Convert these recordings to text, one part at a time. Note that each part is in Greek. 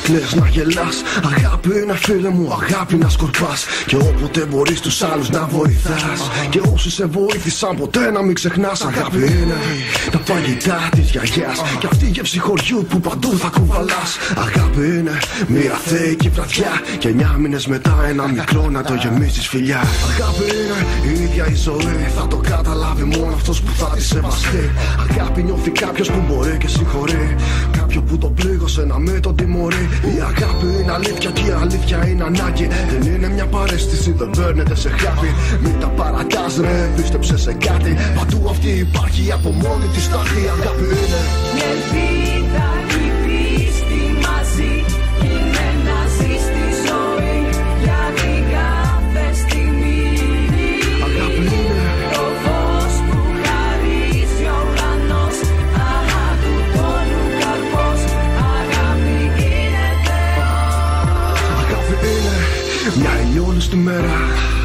κλαις, να γελάς. Αγάπη είναι φίλε μου, αγάπη να σκορπάς. Και όποτε μπορείς τους άλλους να βοηθάς. Και όσοι σε βοήθησαν ποτέ να μην ξεχνάς. Αγάπη είναι τα φαγητά της γιαγιάς. Και αυτή η γεύση χωριού που παντού θα κουβαλάς. Αγάπη είναι μια θεϊκή βραδιά. Και 9 μήνες μετά ένα μικρό να το γεμίσεις φιλιά. Αγάπη είναι η ίδια η ζωή. Θα το καταλάβει μόνο αυτός που θα τη σεβαστεί. Αγάπη νιώθει κάποιος που μπορεί και συγχωρεί. Κάποιο που τον πλήγωσε να μην τον τιμωρεί. Η αγάπη είναι αλήθεια και η αλήθεια είναι ανάγκη. Δεν είναι μια παρέστηση, δεν παίρνεται σε χάπι. Μην τα παρατάς ρε, πίστεψε σε κάτι. Παντού αυτή υπάρχει από μόνη της στάχη. Η αγάπη είναι η ελπίδα και η πίστη μαζί. Είναι να ζεις τη ζωή για την κάθε στιγμή. Αγάπη είναι το φως που χαρίζει ο ουρανός. Αγάπη του τόνου καρπός. Αγάπη είναι Θεός. Αγάπη είναι μια ηλιόλουστη μέρα.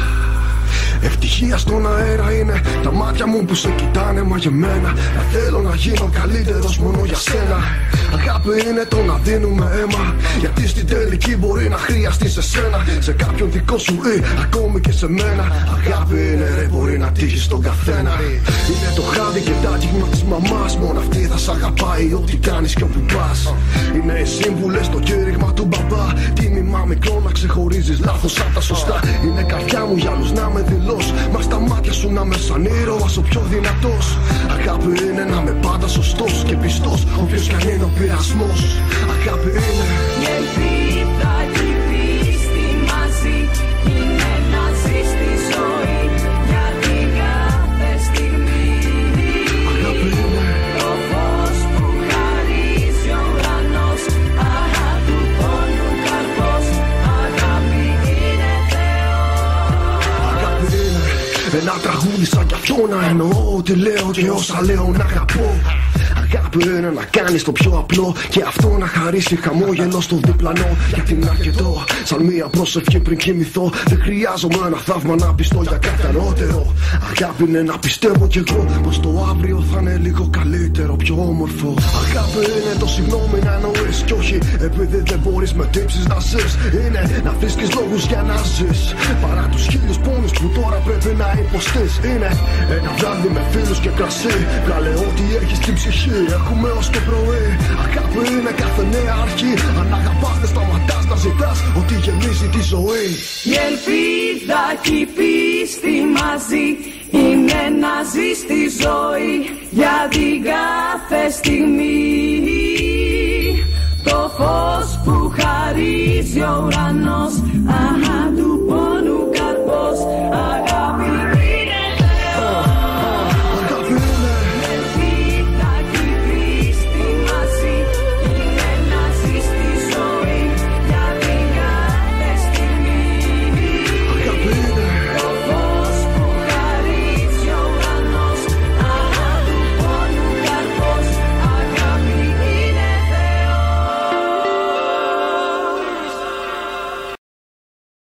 Ευτυχία στον αέρα είναι τα μάτια μου που σε κοιτάνε μαγεμένα. Θέλω να γίνω καλύτερος μόνο για σένα. Αγάπη είναι το να δίνουμε αίμα. Γιατί στην τελική μπορεί να χρειαστείς εσένα. Σε κάποιον δικό σου ή ακόμη και σε μένα. Αγάπη είναι ρε, μπορεί να τύχει στον καθένα. Είναι το χάδι και τα κύμα της μαμάς. Μόνο αυτή θα σ' αγαπάει ό,τι κάνεις και όπου πας. Είναι οι σύμβουλες στο κήρυγμα του μπαμπά. Τίμημα μικρό να ξεχωρίζεις λάθος απ' τα σωστά. Είναι καρδιά μου για άλλους να με δηλώ. Μα στα μάτια σου να είμαι σαν ήρωας ο πιο δυνατός. Αγάπη είναι να είμαι πάντα σωστός και πιστός. Όποιος κι αν είναι ο πειρασμός. Αγάπη είναι η ελπίδα και η πίστη μαζί. Είναι να ζεις τη ζωή για την κάθε στιγμή. Αγάπη είναι το φως που χαρίζει ο ουρανός. Αγάπη του πόνου καρπός. Αγάπη είναι Θεός. Αγάπη είναι ένα τραγούδι σαν κι αυτό να εννοώ ότι λέω και όσα λέω να αγαπώ. Αγάπη είναι να κάνεις το πιο απλό. Και αυτό να χαρίσει χαμόγελο στο διπλανό. Γιατί είναι αρκετό σαν μία πρόσευχη πριν κοιμηθώ. Δεν χρειάζομαι ένα θαύμα να πιστώ για κάτι ανώτερο. Αγάπη είναι να πιστεύω κι εγώ πως το αύριο θα είναι λίγο καλύτερο, πιο όμορφο. Αγάπη είναι το συγγνώμη να εννοείς. Κι όχι επειδή δεν μπορείς με τύψεις να ζεις. Είναι να βρίσκεις λόγους για να ζεις. Παρά τους 1000 πόνους που τώρα πρέπει να υποστείς. Είναι ένα βράδυ με φίλους και κρασί. Βγάλε ό,τι έχεις στην ψυχή. Έχουμε ως το πρωί. Αγάπη είναι κάθε νέα αρχή. Αν αγαπάς δεν σταματάς να ζητάς ό,τι γεμίζει τη ζωή. Η ελπίδα και η πίστη μαζί. Είναι να ζεις τη ζωή για την κάθε στιγμή. Το φως που χαρίζει ο ουρανός.